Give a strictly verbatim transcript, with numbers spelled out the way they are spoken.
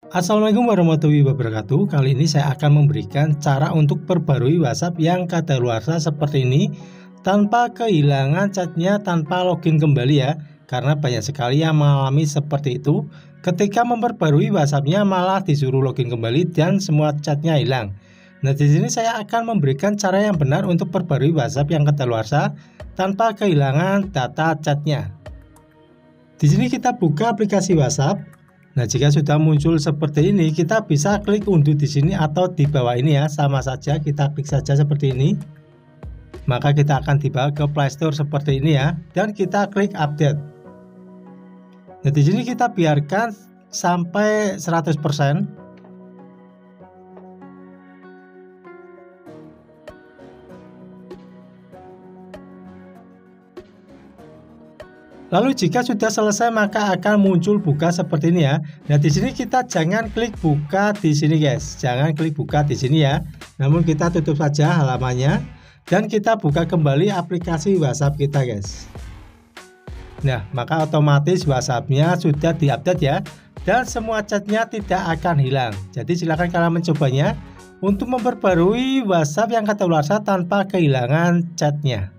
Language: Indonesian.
Assalamualaikum warahmatullahi wabarakatuh. Kali ini saya akan memberikan cara untuk perbarui WhatsApp yang kadaluarsa seperti ini tanpa kehilangan chatnya, tanpa login kembali ya. Karena banyak sekali yang mengalami seperti itu. Ketika memperbarui WhatsAppnya malah disuruh login kembali dan semua chatnya hilang. Nah, di sini saya akan memberikan cara yang benar untuk perbarui WhatsApp yang kadaluarsa tanpa kehilangan data chatnya. Di sini kita buka aplikasi WhatsApp. Nah, jika sudah muncul seperti ini, kita bisa klik unduh di sini atau di bawah ini ya, sama saja kita klik saja seperti ini. Maka kita akan dibawa ke Play Store seperti ini ya, dan kita klik update. Nah, di sini kita biarkan sampai seratus persen. Lalu jika sudah selesai maka akan muncul buka seperti ini ya. Nah, di sini kita jangan klik buka di sini guys. Jangan klik buka di sini ya. Namun kita tutup saja halamannya dan kita buka kembali aplikasi WhatsApp kita guys. Nah, maka otomatis WhatsApp-nya sudah diupdate ya. Dan semua chatnya tidak akan hilang. Jadi silakan kalian mencobanya untuk memperbarui WhatsApp yang kadaluarsa tanpa kehilangan chatnya.